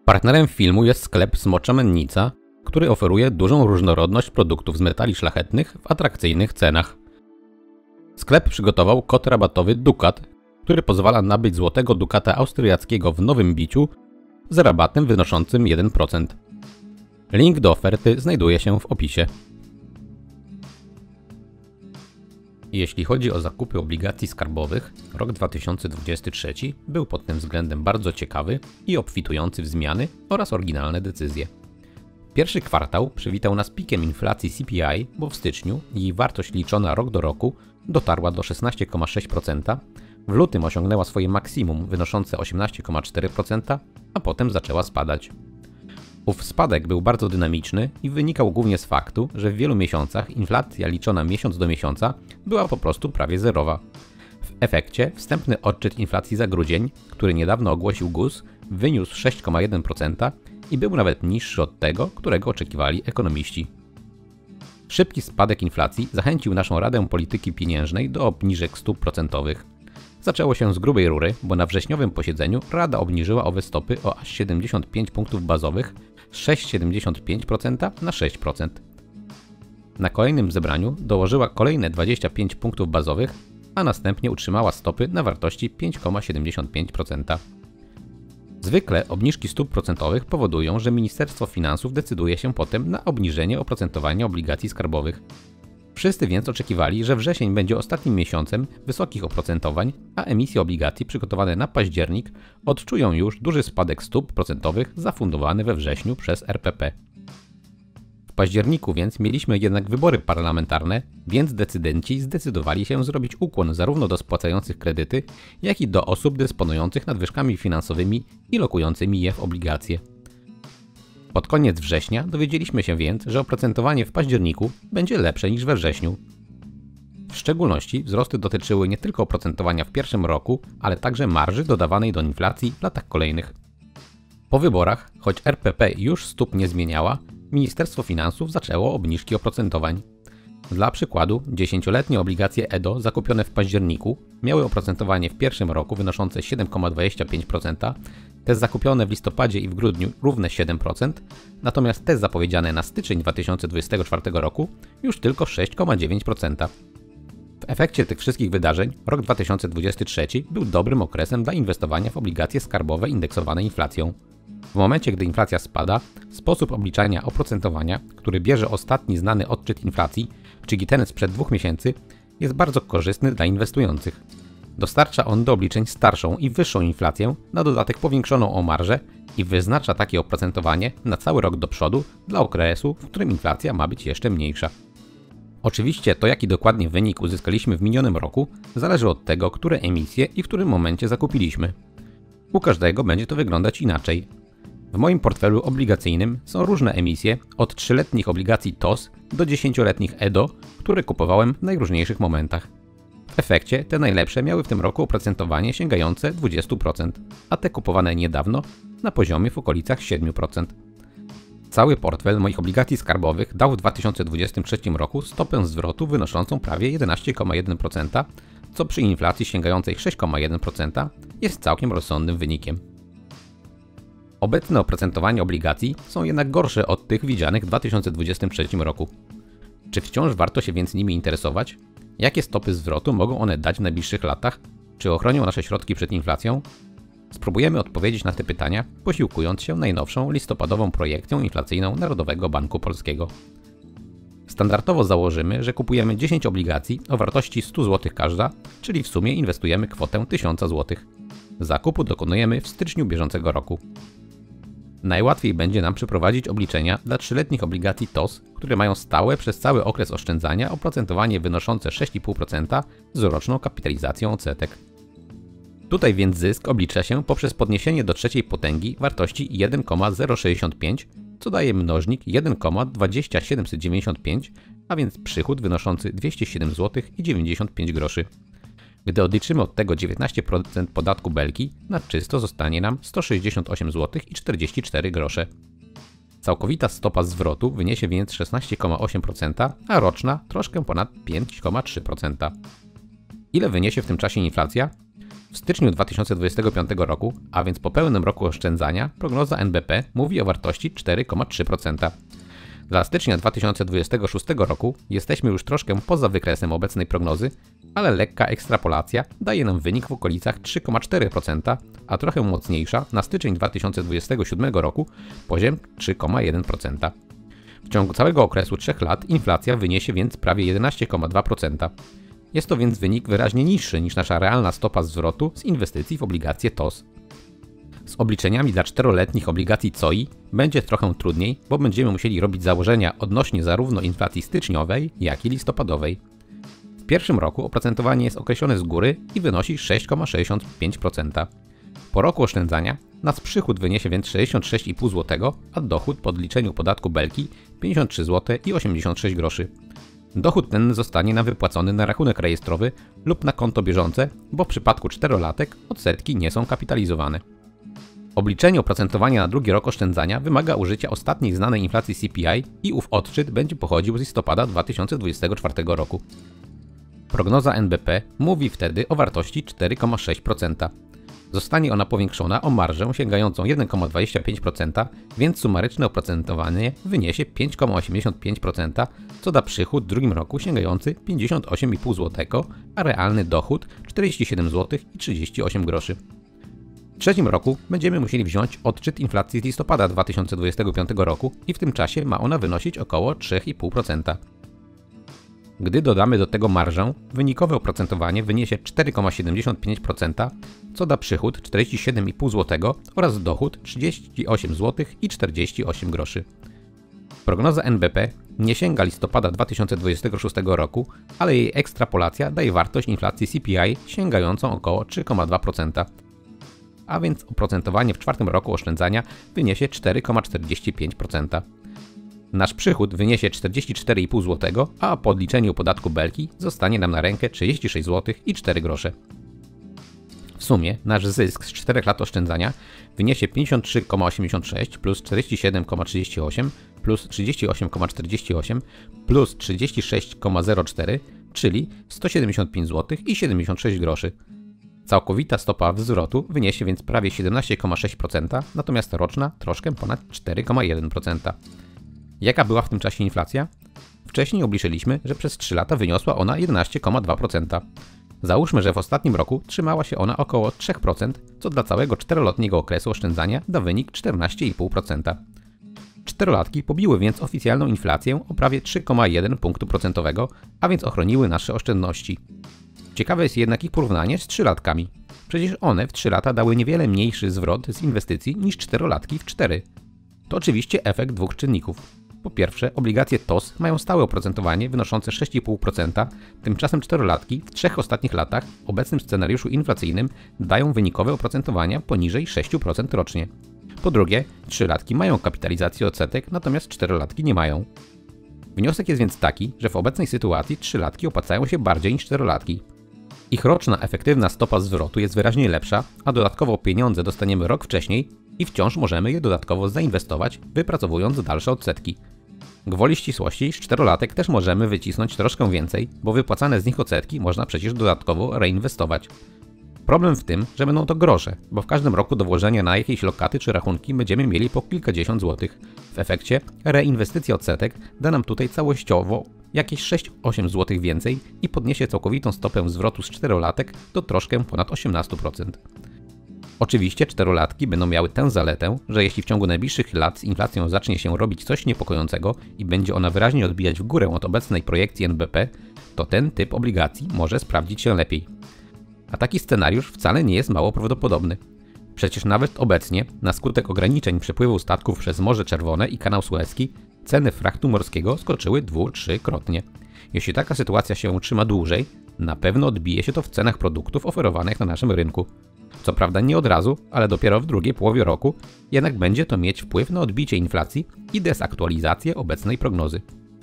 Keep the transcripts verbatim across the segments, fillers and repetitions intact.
Partnerem filmu jest sklep Smocza Mennica, który oferuje dużą różnorodność produktów z metali szlachetnych w atrakcyjnych cenach. Sklep przygotował kod rabatowy Dukat, który pozwala nabyć złotego dukata austriackiego w nowym biciu z rabatem wynoszącym jeden procent. Link do oferty znajduje się w opisie. Jeśli chodzi o zakupy obligacji skarbowych, rok dwa tysiące dwudziesty trzeci był pod tym względem bardzo ciekawy i obfitujący w zmiany oraz oryginalne decyzje. Pierwszy kwartał przywitał nas pikiem inflacji C P I, bo w styczniu jej wartość liczona rok do roku dotarła do szesnaście przecinek sześć procent, w lutym osiągnęła swoje maksimum wynoszące osiemnaście przecinek cztery procent, a potem zaczęła spadać. Ów spadek był bardzo dynamiczny i wynikał głównie z faktu, że w wielu miesiącach inflacja liczona miesiąc do miesiąca była po prostu prawie zerowa. W efekcie wstępny odczyt inflacji za grudzień, który niedawno ogłosił G U S, wyniósł sześć przecinek jeden procent i był nawet niższy od tego, którego oczekiwali ekonomiści. Szybki spadek inflacji zachęcił naszą Radę Polityki Pieniężnej do obniżek stóp procentowych. Zaczęło się z grubej rury, bo na wrześniowym posiedzeniu Rada obniżyła owe stopy o aż siedemdziesiąt pięć punktów bazowych z sześć przecinek siedemdziesiąt pięć procent na sześć procent. Na kolejnym zebraniu dołożyła kolejne dwadzieścia pięć punktów bazowych, a następnie utrzymała stopy na wartości pięć przecinek siedemdziesiąt pięć procent. Zwykle obniżki stóp procentowych powodują, że Ministerstwo Finansów decyduje się potem na obniżenie oprocentowania obligacji skarbowych. Wszyscy więc oczekiwali, że wrzesień będzie ostatnim miesiącem wysokich oprocentowań, a emisje obligacji przygotowane na październik odczują już duży spadek stóp procentowych zafundowany we wrześniu przez R P P. W październiku więc mieliśmy jednak wybory parlamentarne, więc decydenci zdecydowali się zrobić ukłon zarówno do spłacających kredyty, jak i do osób dysponujących nadwyżkami finansowymi i lokującymi je w obligacje. Pod koniec września dowiedzieliśmy się więc, że oprocentowanie w październiku będzie lepsze niż we wrześniu. W szczególności wzrosty dotyczyły nie tylko oprocentowania w pierwszym roku, ale także marży dodawanej do inflacji w latach kolejnych. Po wyborach, choć R P P już stóp nie zmieniała, Ministerstwo Finansów zaczęło obniżki oprocentowań. Dla przykładu, dziesięcioletnie obligacje E D O zakupione w październiku miały oprocentowanie w pierwszym roku wynoszące siedem przecinek dwadzieścia pięć procent, te zakupione w listopadzie i w grudniu równe siedem procent, natomiast te zapowiedziane na styczeń dwa tysiące dwudziestego czwartego roku już tylko sześć przecinek dziewięć procent. W efekcie tych wszystkich wydarzeń rok dwa tysiące dwudziesty trzeci był dobrym okresem dla inwestowania w obligacje skarbowe indeksowane inflacją. W momencie, gdy inflacja spada, sposób obliczania oprocentowania, który bierze ostatni znany odczyt inflacji, czyli ten sprzed dwóch miesięcy, jest bardzo korzystny dla inwestujących. Dostarcza on do obliczeń starszą i wyższą inflację, na dodatek powiększoną o marżę i wyznacza takie oprocentowanie na cały rok do przodu dla okresu, w którym inflacja ma być jeszcze mniejsza. Oczywiście to, jaki dokładnie wynik uzyskaliśmy w minionym roku, zależy od tego, które emisje i w którym momencie zakupiliśmy. U każdego będzie to wyglądać inaczej. W moim portfelu obligacyjnym są różne emisje, od trzyletnich obligacji T O S do dziesięcioletnich E D O, które kupowałem w najróżniejszych momentach. W efekcie te najlepsze miały w tym roku oprocentowanie sięgające dwadzieścia procent, a te kupowane niedawno na poziomie w okolicach siedem procent. Cały portfel moich obligacji skarbowych dał w dwa tysiące dwudziestym trzecim roku stopę zwrotu wynoszącą prawie jedenaście przecinek jeden procent, co przy inflacji sięgającej sześć przecinek jeden procent jest całkiem rozsądnym wynikiem. Obecne oprocentowania obligacji są jednak gorsze od tych widzianych w dwa tysiące dwudziestym trzecim roku. Czy wciąż warto się więc nimi interesować? Jakie stopy zwrotu mogą one dać w najbliższych latach? Czy ochronią nasze środki przed inflacją? Spróbujemy odpowiedzieć na te pytania, posiłkując się najnowszą listopadową projekcją inflacyjną Narodowego Banku Polskiego. Standardowo założymy, że kupujemy dziesięć obligacji o wartości sto złotych każda, czyli w sumie inwestujemy kwotę tysiąc złotych. Zakupu dokonujemy w styczniu bieżącego roku. Najłatwiej będzie nam przeprowadzić obliczenia dla trzyletnich obligacji T O S, które mają stałe przez cały okres oszczędzania oprocentowanie wynoszące sześć przecinek pięć procent z roczną kapitalizacją odsetek. Tutaj więc zysk oblicza się poprzez podniesienie do trzeciej potęgi wartości jeden przecinek zero sześćdziesiąt pięć, co daje mnożnik jeden przecinek dwadzieścia siedemset dziewięćdziesiąt pięć, a więc przychód wynoszący dwieście siedem złotych i dziewięćdziesiąt pięć groszy. Gdy odliczymy od tego dziewiętnaście procent podatku belki, na czysto zostanie nam sto sześćdziesiąt osiem złotych i czterdzieści cztery grosze. Całkowita stopa zwrotu wyniesie więc szesnaście przecinek osiem procent, a roczna troszkę ponad pięć przecinek trzy procent. Ile wyniesie w tym czasie inflacja? W W styczniu dwa tysiące dwudziestego piątego roku, a więc po pełnym roku oszczędzania, prognoza N B P mówi o wartości cztery przecinek trzy procent. Dla stycznia dwa tysiące dwudziestego szóstego roku jesteśmy już troszkę poza wykresem obecnej prognozy, ale lekka ekstrapolacja daje nam wynik w okolicach trzy przecinek cztery procent, a trochę mocniejsza na styczeń dwa tysiące dwudziestego siódmego roku poziom trzy przecinek jeden procent. W ciągu całego okresu trzech lat inflacja wyniesie więc prawie jedenaście przecinek dwa procent. Jest to więc wynik wyraźnie niższy niż nasza realna stopa zwrotu z inwestycji w obligacje T O S. Z obliczeniami dla czteroletnich obligacji C O I będzie trochę trudniej, bo będziemy musieli robić założenia odnośnie zarówno inflacji styczniowej, jak i listopadowej. W pierwszym roku oprocentowanie jest określone z góry i wynosi sześć przecinek sześćdziesiąt pięć procent. Po roku oszczędzania nasz przychód wyniesie więc sześćdziesiąt sześć przecinek pięć złotego, a dochód po odliczeniu podatku Belki pięćdziesiąt trzy złote i osiemdziesiąt sześć groszy. Dochód ten zostanie nam wypłacony na rachunek rejestrowy lub na konto bieżące, bo w przypadku czterolatek odsetki nie są kapitalizowane. Obliczenie oprocentowania na drugi rok oszczędzania wymaga użycia ostatniej znanej inflacji C P I i ów odczyt będzie pochodził z listopada dwa tysiące dwudziestego czwartego roku. Prognoza N B P mówi wtedy o wartości cztery przecinek sześć procent. Zostanie ona powiększona o marżę sięgającą jeden przecinek dwadzieścia pięć procent, więc sumaryczne oprocentowanie wyniesie pięć przecinek osiemdziesiąt pięć procent, co da przychód w drugim roku sięgający pięćdziesiąt osiem przecinek pięć złotego, a realny dochód czterdzieści siedem złotych i trzydzieści osiem groszy. W trzecim roku będziemy musieli wziąć odczyt inflacji z listopada dwa tysiące dwudziestego piątego roku i w tym czasie ma ona wynosić około trzy przecinek pięć procent. Gdy dodamy do tego marżę, wynikowe oprocentowanie wyniesie cztery przecinek siedemdziesiąt pięć procent, co da przychód czterdzieści siedem przecinek pięć złotego oraz dochód trzydzieści osiem złotych i czterdzieści osiem groszy. Prognoza N B P nie sięga listopada dwa tysiące dwudziestego szóstego roku, ale jej ekstrapolacja daje wartość inflacji C P I sięgającą około trzy przecinek dwa procent. A więc oprocentowanie w czwartym roku oszczędzania wyniesie cztery przecinek czterdzieści pięć procent. Nasz przychód wyniesie czterdzieści cztery przecinek pięć złotego, a po odliczeniu podatku Belki zostanie nam na rękę trzydzieści sześć złotych i cztery grosze. W sumie nasz zysk z czterech lat oszczędzania wyniesie pięćdziesiąt trzy przecinek osiemdziesiąt sześć plus czterdzieści siedem przecinek trzydzieści osiem plus trzydzieści osiem przecinek czterdzieści osiem plus trzydzieści sześć przecinek zero cztery, czyli sto siedemdziesiąt pięć złotych i siedemdziesiąt sześć groszy. Całkowita stopa zwrotu wyniesie więc prawie siedemnaście przecinek sześć procent, natomiast roczna troszkę ponad cztery przecinek jeden procent. Jaka była w tym czasie inflacja? Wcześniej obliczyliśmy, że przez trzy lata wyniosła ona jedenaście przecinek dwa procent. Załóżmy, że w ostatnim roku trzymała się ona około trzy procent, co dla całego czteroletniego okresu oszczędzania da wynik czternaście przecinek pięć procent. Czterolatki pobiły więc oficjalną inflację o prawie trzy przecinek jeden punktu procentowego, a więc ochroniły nasze oszczędności. Ciekawe jest jednak ich porównanie z trzylatkami. Przecież one w trzy lata dały niewiele mniejszy zwrot z inwestycji niż czterolatki w cztery. To oczywiście efekt dwóch czynników. Po pierwsze, obligacje T O S mają stałe oprocentowanie wynoszące sześć przecinek pięć procent, tymczasem czterolatki w trzech ostatnich latach w obecnym scenariuszu inflacyjnym dają wynikowe oprocentowania poniżej sześć procent rocznie. Po drugie, trzylatki mają kapitalizację odsetek, natomiast czterolatki nie mają. Wniosek jest więc taki, że w obecnej sytuacji trzylatki opłacają się bardziej niż czterolatki. Ich roczna efektywna stopa zwrotu jest wyraźnie lepsza, a dodatkowo pieniądze dostaniemy rok wcześniej i wciąż możemy je dodatkowo zainwestować, wypracowując dalsze odsetki. Gwoli ścisłości z czterolatek też możemy wycisnąć troszkę więcej, bo wypłacane z nich odsetki można przecież dodatkowo reinwestować. Problem w tym, że będą to grosze, bo w każdym roku do włożenia na jakieś lokaty czy rachunki będziemy mieli po kilkadziesiąt złotych. W efekcie reinwestycja odsetek da nam tutaj całościowo jakieś sześć osiem złotych więcej i podniesie całkowitą stopę zwrotu z czterolatek do troszkę ponad osiemnaście procent. Oczywiście czterolatki będą miały tę zaletę, że jeśli w ciągu najbliższych lat z inflacją zacznie się robić coś niepokojącego i będzie ona wyraźnie odbijać w górę od obecnej projekcji N B P, to ten typ obligacji może sprawdzić się lepiej. A taki scenariusz wcale nie jest mało prawdopodobny. Przecież nawet obecnie, na skutek ograniczeń przepływu statków przez Morze Czerwone i Kanał Sueski, ceny frachtu morskiego skoczyły dwu-trzykrotnie. Jeśli taka sytuacja się utrzyma dłużej, na pewno odbije się to w cenach produktów oferowanych na naszym rynku. Co prawda nie od razu, ale dopiero w drugiej połowie roku, jednak będzie to mieć wpływ na odbicie inflacji i dezaktualizację obecnej prognozy.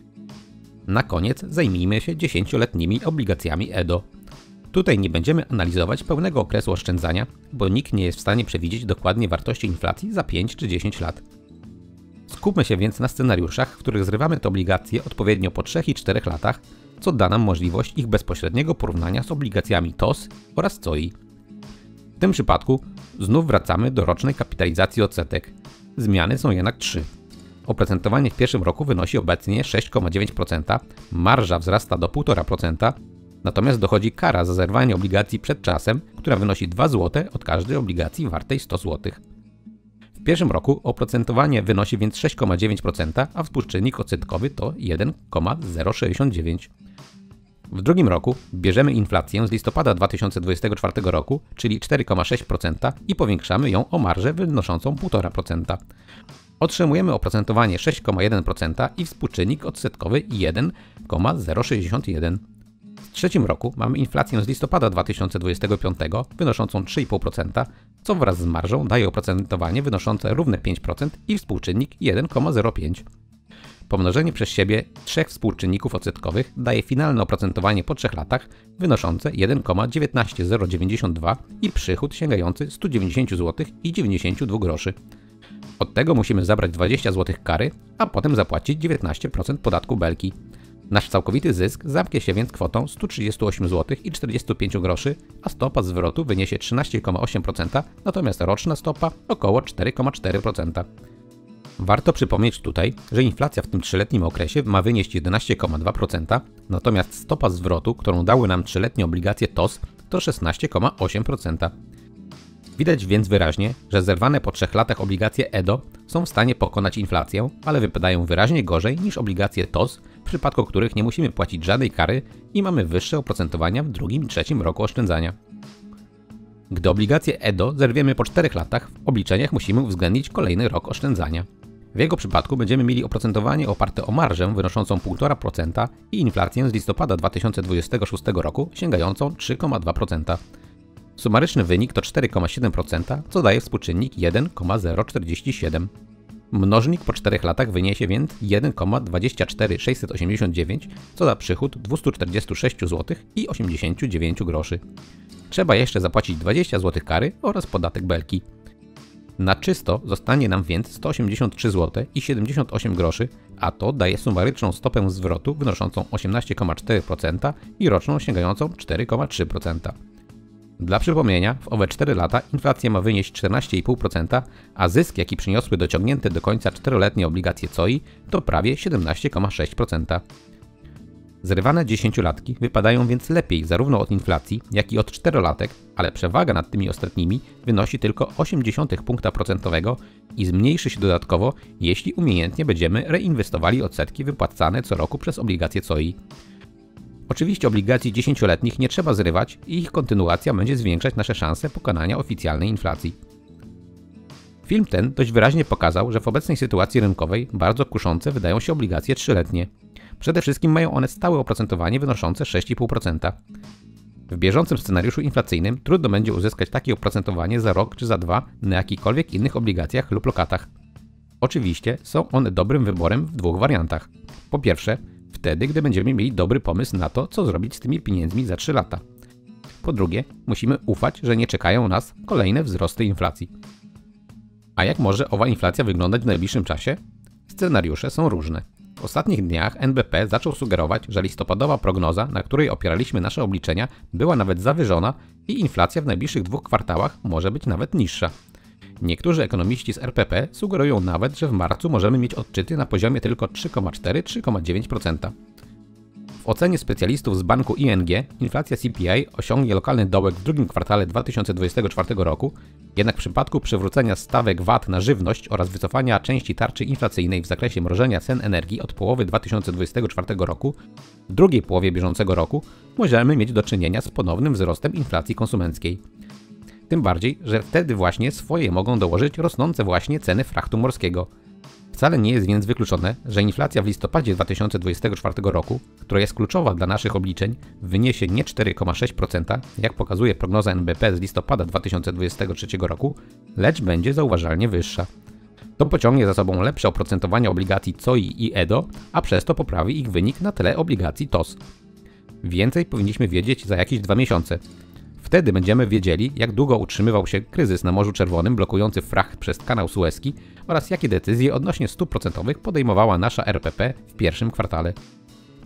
Na koniec zajmijmy się dziesięcioletnimi obligacjami E D O. Tutaj nie będziemy analizować pełnego okresu oszczędzania, bo nikt nie jest w stanie przewidzieć dokładnie wartości inflacji za pięć czy dziesięć lat. Skupmy się więc na scenariuszach, w których zrywamy te obligacje odpowiednio po trzech i czterech latach, co da nam możliwość ich bezpośredniego porównania z obligacjami T O S oraz C O I. tym przypadku znów wracamy do rocznej kapitalizacji odsetek. Zmiany są jednak trzy. Oprocentowanie w pierwszym roku wynosi obecnie sześć przecinek dziewięć procent, marża wzrasta do półtora procent, natomiast dochodzi kara za zerwanie obligacji przed czasem, która wynosi dwa złote od każdej obligacji wartej sto złotych. W pierwszym roku oprocentowanie wynosi więc sześć przecinek dziewięć procent, a współczynnik odsetkowy to jeden przecinek zero sześćdziesiąt dziewięć. W drugim roku bierzemy inflację z listopada dwa tysiące dwudziestego czwartego roku, czyli cztery przecinek sześć procent i powiększamy ją o marżę wynoszącą półtora procent. Otrzymujemy oprocentowanie sześć przecinek jeden procent i współczynnik odsetkowy jeden przecinek zero sześćdziesiąt jeden. W trzecim roku mamy inflację z listopada dwa tysiące dwudziestego piątego wynoszącą trzy przecinek pięć procent, co wraz z marżą daje oprocentowanie wynoszące równe pięć procent i współczynnik jeden przecinek zero pięć. Pomnożenie przez siebie trzech współczynników odsetkowych daje finalne oprocentowanie po trzech latach wynoszące jeden przecinek jeden dziewięć zero dziewięć dwa i przychód sięgający sto dziewięćdziesiąt złotych i dziewięćdziesiąt dwa groszy. Od tego musimy zabrać dwadzieścia złotych kary, a potem zapłacić dziewiętnaście procent podatku Belki. Nasz całkowity zysk zamknie się więc kwotą sto trzydzieści osiem złotych i czterdzieści pięć groszy, a stopa zwrotu wyniesie trzynaście przecinek osiem procent, natomiast roczna stopa około cztery przecinek cztery procent. Warto przypomnieć tutaj, że inflacja w tym trzyletnim okresie ma wynieść jedenaście przecinek dwa procent, natomiast stopa zwrotu, którą dały nam trzyletnie obligacje T O S, to szesnaście przecinek osiem procent. Widać więc wyraźnie, że zerwane po trzech latach obligacje E D O są w stanie pokonać inflację, ale wypadają wyraźnie gorzej niż obligacje T O S, w przypadku których nie musimy płacić żadnej kary i mamy wyższe oprocentowania w drugim i trzecim roku oszczędzania. Gdy obligacje E D O zerwiemy po czterech latach, w obliczeniach musimy uwzględnić kolejny rok oszczędzania. W jego przypadku będziemy mieli oprocentowanie oparte o marżę wynoszącą półtora procent i inflację z listopada dwa tysiące dwudziestego szóstego roku sięgającą trzy przecinek dwa procent. Sumaryczny wynik to cztery przecinek siedem procent, co daje współczynnik jeden przecinek zero czterdzieści siedem. Mnożnik po czterech latach wyniesie więc jeden przecinek dwadzieścia cztery tysiące sześćset osiemdziesiąt dziewięć, co da przychód dwieście czterdzieści sześć złotych i osiemdziesiąt dziewięć groszy. Trzeba jeszcze zapłacić dwadzieścia złotych kary oraz podatek Belki. Na czysto zostanie nam więc sto osiemdziesiąt trzy złote i siedemdziesiąt osiem groszy, a to daje sumaryczną stopę zwrotu wynoszącą osiemnaście przecinek cztery procent i roczną sięgającą cztery przecinek trzy procent. Dla przypomnienia, w owe cztery lata inflacja ma wynieść czternaście przecinek pięć procent, a zysk, jaki przyniosły dociągnięte do końca czteroletnie obligacje C O I, to prawie siedemnaście przecinek sześć procent. Zrywane dziesięciolatki wypadają więc lepiej zarówno od inflacji, jak i od czterolatek, ale przewaga nad tymi ostatnimi wynosi tylko osiem przecinek sześć punkta procentowego i zmniejszy się dodatkowo, jeśli umiejętnie będziemy reinwestowali odsetki wypłacane co roku przez obligacje C O I. Oczywiście obligacji dziesięcioletnich nie trzeba zrywać i ich kontynuacja będzie zwiększać nasze szanse pokonania oficjalnej inflacji. Film ten dość wyraźnie pokazał, że w obecnej sytuacji rynkowej bardzo kuszące wydają się obligacje trzyletnie. Przede wszystkim mają one stałe oprocentowanie wynoszące sześć przecinek pięć procent. W bieżącym scenariuszu inflacyjnym trudno będzie uzyskać takie oprocentowanie za rok czy za dwa na jakichkolwiek innych obligacjach lub lokatach. Oczywiście są one dobrym wyborem w dwóch wariantach. Po pierwsze, wtedy, gdy będziemy mieli dobry pomysł na to, co zrobić z tymi pieniędzmi za trzy lata. Po drugie, musimy ufać, że nie czekają nas kolejne wzrosty inflacji. A jak może owa inflacja wyglądać w najbliższym czasie? Scenariusze są różne. W ostatnich dniach N B P zaczął sugerować, że listopadowa prognoza, na której opieraliśmy nasze obliczenia, była nawet zawyżona i inflacja w najbliższych dwóch kwartałach może być nawet niższa. Niektórzy ekonomiści z R P P sugerują nawet, że w marcu możemy mieć odczyty na poziomie tylko trzy przecinek cztery do trzech przecinek dziewięć procent. W ocenie specjalistów z banku I N G inflacja C P I osiągnie lokalny dołek w drugim kwartale dwa tysiące dwudziestego czwartego roku, jednak w przypadku przywrócenia stawek V A T na żywność oraz wycofania części tarczy inflacyjnej w zakresie mrożenia cen energii od połowy dwa tysiące dwudziestego czwartego roku, w drugiej połowie bieżącego roku możemy mieć do czynienia z ponownym wzrostem inflacji konsumenckiej. Tym bardziej, że wtedy właśnie swoje mogą dołożyć rosnące właśnie ceny frachtu morskiego. Wcale nie jest więc wykluczone, że inflacja w listopadzie dwa tysiące dwudziestego czwartego roku, która jest kluczowa dla naszych obliczeń, wyniesie nie cztery przecinek sześć procent, jak pokazuje prognoza N B P z listopada dwa tysiące dwudziestego trzeciego roku, lecz będzie zauważalnie wyższa. To pociągnie za sobą lepsze oprocentowanie obligacji C O I i E D O, a przez to poprawi ich wynik na tle obligacji T O S. Więcej powinniśmy wiedzieć za jakieś dwa miesiące. Wtedy będziemy wiedzieli, jak długo utrzymywał się kryzys na Morzu Czerwonym blokujący fracht przez kanał Sueski oraz jakie decyzje odnośnie stóp procentowych podejmowała nasza R P P w pierwszym kwartale.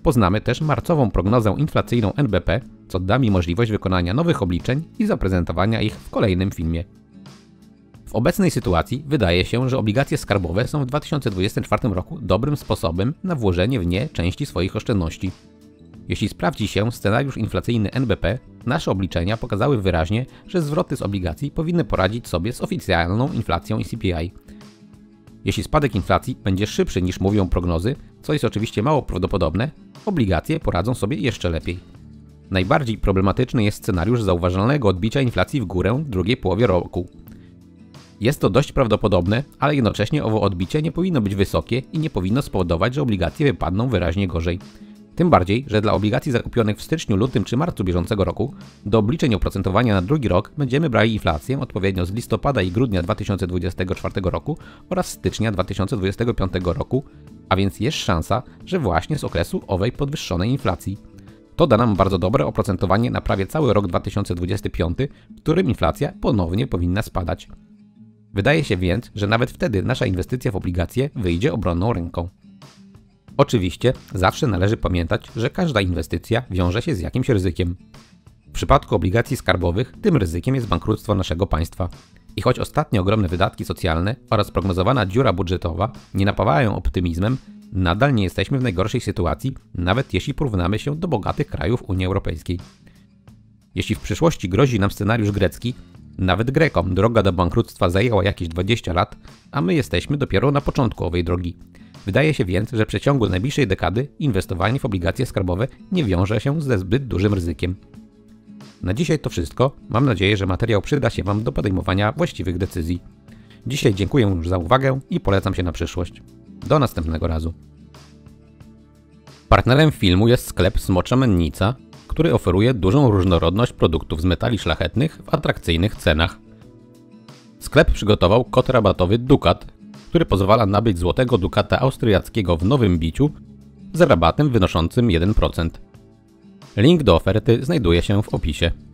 Poznamy też marcową prognozę inflacyjną N B P, co da mi możliwość wykonania nowych obliczeń i zaprezentowania ich w kolejnym filmie. W obecnej sytuacji wydaje się, że obligacje skarbowe są w dwa tysiące dwudziestym czwartym roku dobrym sposobem na włożenie w nie części swoich oszczędności. Jeśli sprawdzi się scenariusz inflacyjny N B P, nasze obliczenia pokazały wyraźnie, że zwroty z obligacji powinny poradzić sobie z oficjalną inflacją i C P I. Jeśli spadek inflacji będzie szybszy niż mówią prognozy, co jest oczywiście mało prawdopodobne, obligacje poradzą sobie jeszcze lepiej. Najbardziej problematyczny jest scenariusz zauważalnego odbicia inflacji w górę w drugiej połowie roku. Jest to dość prawdopodobne, ale jednocześnie owo odbicie nie powinno być wysokie i nie powinno spowodować, że obligacje wypadną wyraźnie gorzej. Tym bardziej, że dla obligacji zakupionych w styczniu, lutym czy marcu bieżącego roku do obliczeń oprocentowania na drugi rok będziemy brali inflację odpowiednio z listopada i grudnia dwa tysiące dwudziestego czwartego roku oraz stycznia dwa tysiące dwudziestego piątego roku, a więc jest szansa, że właśnie z okresu owej podwyższonej inflacji. To da nam bardzo dobre oprocentowanie na prawie cały rok dwa tysiące dwudziesty piąty, w którym inflacja ponownie powinna spadać. Wydaje się więc, że nawet wtedy nasza inwestycja w obligacje wyjdzie obronną ręką. Oczywiście zawsze należy pamiętać, że każda inwestycja wiąże się z jakimś ryzykiem. W przypadku obligacji skarbowych tym ryzykiem jest bankructwo naszego państwa. I choć ostatnie ogromne wydatki socjalne oraz prognozowana dziura budżetowa nie napawają optymizmem, nadal nie jesteśmy w najgorszej sytuacji, nawet jeśli porównamy się do bogatych krajów Unii Europejskiej. Jeśli w przyszłości grozi nam scenariusz grecki, nawet Grekom droga do bankructwa zajęła jakieś dwadzieścia lat, a my jesteśmy dopiero na początku owej drogi. Wydaje się więc, że w przeciągu najbliższej dekady inwestowanie w obligacje skarbowe nie wiąże się ze zbyt dużym ryzykiem. Na dzisiaj to wszystko. Mam nadzieję, że materiał przyda się Wam do podejmowania właściwych decyzji. Dzisiaj dziękuję już za uwagę i polecam się na przyszłość. Do następnego razu. Partnerem filmu jest sklep Smocza Mennica, który oferuje dużą różnorodność produktów z metali szlachetnych w atrakcyjnych cenach. Sklep przygotował kod rabatowy Dukat, który pozwala nabyć złotego dukata austriackiego w nowym biciu z rabatem wynoszącym jeden procent. Link do oferty znajduje się w opisie.